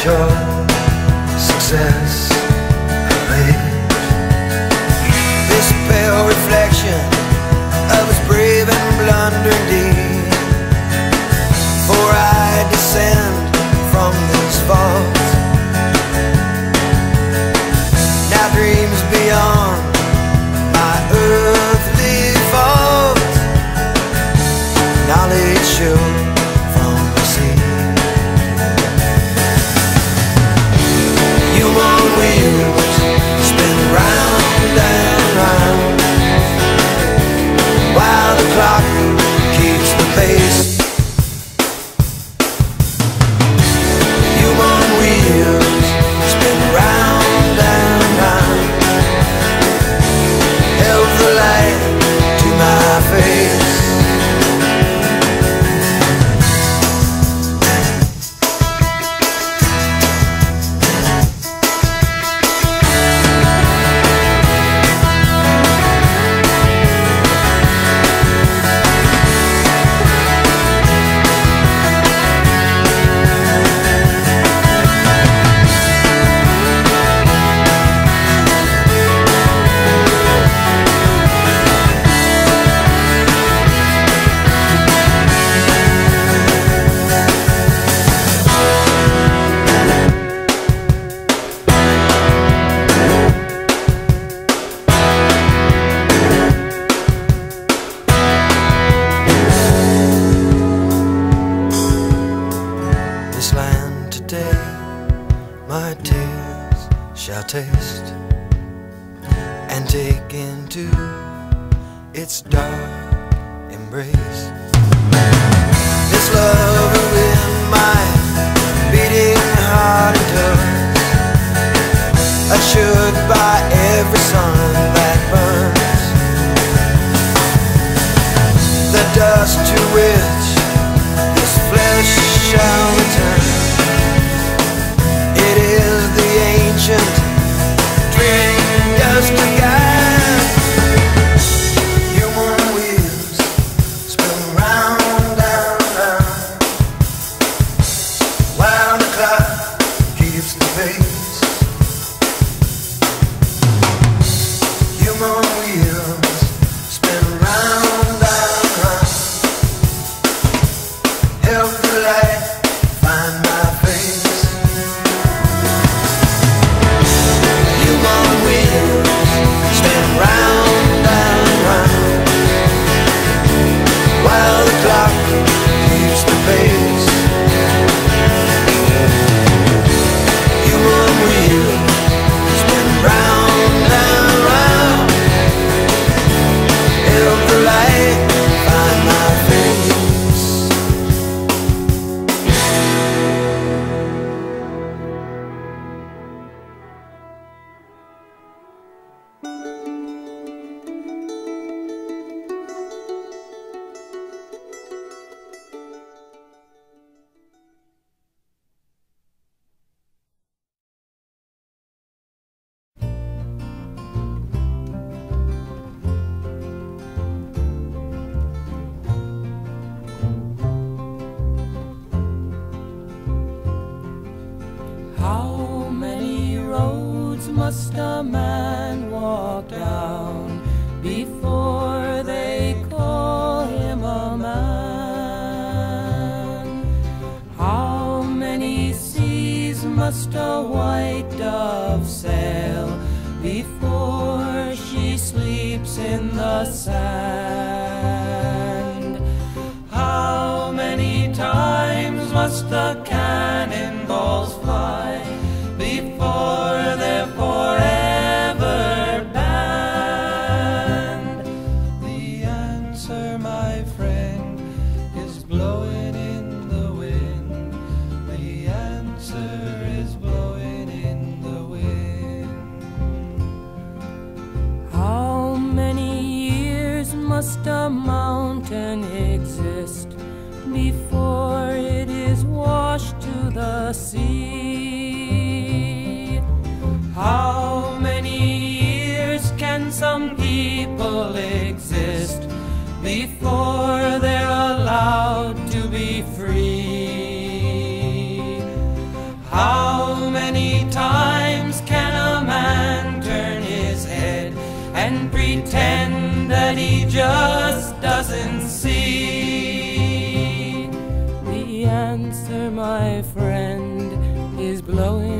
sure success awaits. This pale reflection of his brave and blundering deed, for I descend from this vault. Now dreams beyond my earthly fault, knowledge sure from the sea. Human wheels spin round and round, while the clock keeps the pace. Human wheels spin round and round, held the light to my face. This land today my tears shall taste, and take into its dark embrace. This love in my beating heart endures, assured by every sun that burns. The dust to which this flesh shall return, it is the ancient dream just began. Human wheels spin round and round, while the clock keeps the pace. Human wheels spin round and round, help the light find my face. Human wheels spin round and round, while the clock keeps the pace. Human wheels spin round and round, help the light find my face. How many roads must a man walk down before they call him a man? How many seas must a white dove sail before she sleeps in the sand? How many times must the cannonballs fly before they're forever banned? The answer, my friend, is blowing in the wind. The answer is blowing in the wind. How many years must a mountain exist before it is washed to the sea? How many years can some people exist before they're allowed to be free? How he just doesn't see. The answer, my friend, is blowing